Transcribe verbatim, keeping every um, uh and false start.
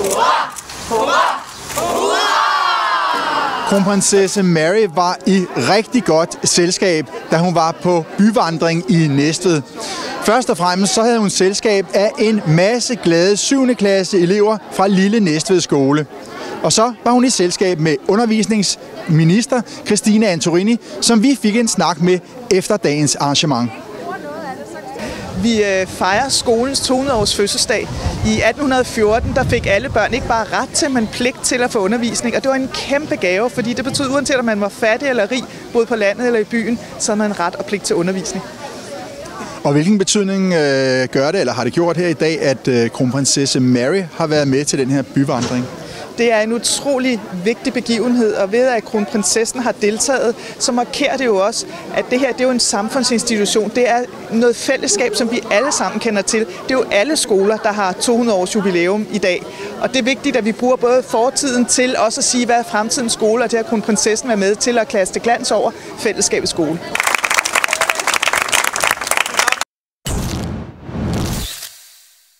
Hurra! Hurra! Hurra! Kronprinsesse Mary var i rigtig godt selskab, da hun var på byvandring i Næstved. Først og fremmest så havde hun selskab af en masse glade syvende klasse elever fra Lille Næstved Skole. Og så var hun i selskab med undervisningsminister Christine Antorini, som vi fik en snak med efter dagens arrangement. Vi fejrer skolens to hundrede års fødselsdag. I atten fjorten der fik alle børn ikke bare ret til, men pligt til at få undervisning. Og det var en kæmpe gave, fordi det betød, uanset om man var fattig eller rig, både på landet eller i byen, så havde man ret og pligt til undervisning. Og hvilken betydning øh, gør det, eller har det gjort her i dag, at øh, kronprinsesse Mary har været med til den her byvandring? Det er en utrolig vigtig begivenhed, og ved at kronprinsessen har deltaget, så markerer det jo også, at det her det er jo en samfundsinstitution. Det er noget fællesskab, som vi alle sammen kender til. Det er jo alle skoler, der har to hundrede års jubilæum i dag. Og det er vigtigt, at vi bruger både fortiden til også at sige, hvad er fremtidens skole, og det har kronprinsessen været med til at kaste glans over fællesskabets skole.